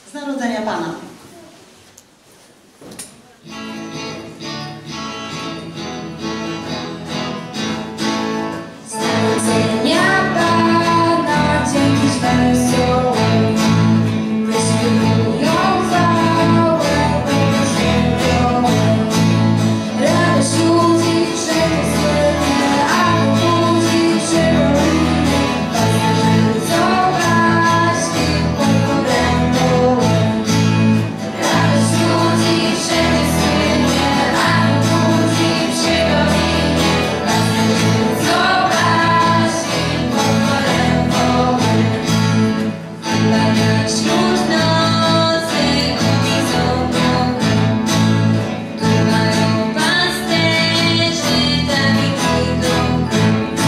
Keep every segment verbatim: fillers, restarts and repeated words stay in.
Z narodzenia Pana. Z narodzenia Pana dzięki wesołe, wyśpiewują chwałę Bożego. Radość ludzi wszędzie słynie, a budzi przypomina. Pasterzycą gaśnie pokorędą. Radość ludzi wszędzie słynie, a budzi przypomina. Pasterzycą gaśnie pokorędą. Chyba wśród nocy powiedzą Boga. Dumają pasterzy Dawid i Goga.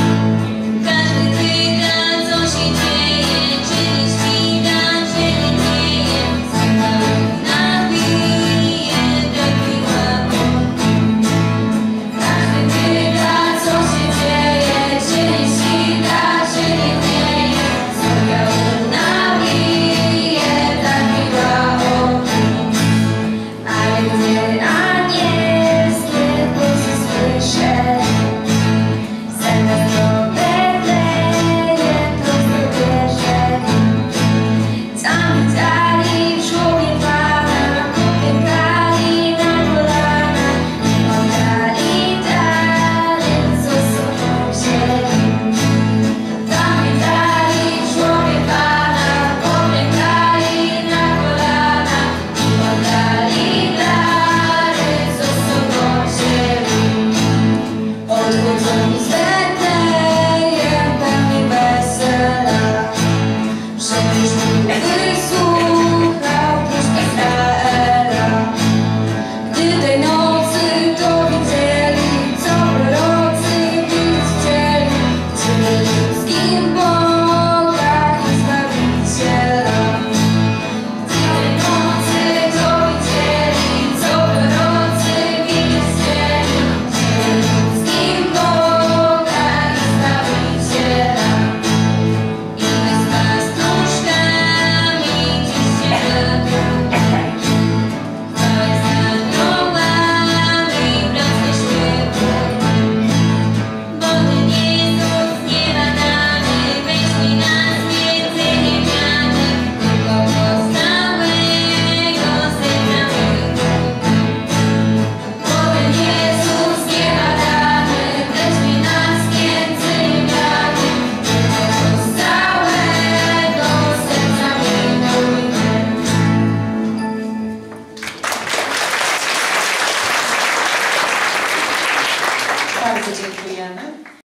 Każdy pyta, co się dzieje, czy nie świta, czy nie dzieje. Sygnał nabije, tak biła Boga. Każdy pyta, co się dzieje, czy nie świta, czy nie dzieje. Sygnał nabije, tak biła Boga. Ale gdy anielskie głosy słyszę, zamiast do Betlejem prosto bierze. Tam witali w żłobie Pana, klękali na kolana i oddali dary, co sobą wzięli. Tam witali w żłobie Pana, klękali na kolana i oddali dary, co sobą wzięli. Odchodzą z Betlejem pełni wesela, żebyś Bóg wysłuchał próśb Izraela. Gdy tej nocy to widzieli, co prorocy widzieć chcieli, chcieli ludzkim Boga i Zbawiciela. Gdy tej nocy to widzieli, co prorocy widzieć chcieli, chcieli ludzkim Boga i Zbawiciela. I wyspa z nóżkami dziś się bawią. Chwała z aniołami wracaj śpiewy. Bo Ty Jezus niebadany, weźmie nas między niewiany, tylko z całego serca mego. Bo Ten Jezus niebadany, weźmie nas między niewiany, tylko z całego serca mego. Bardzo dziękujemy.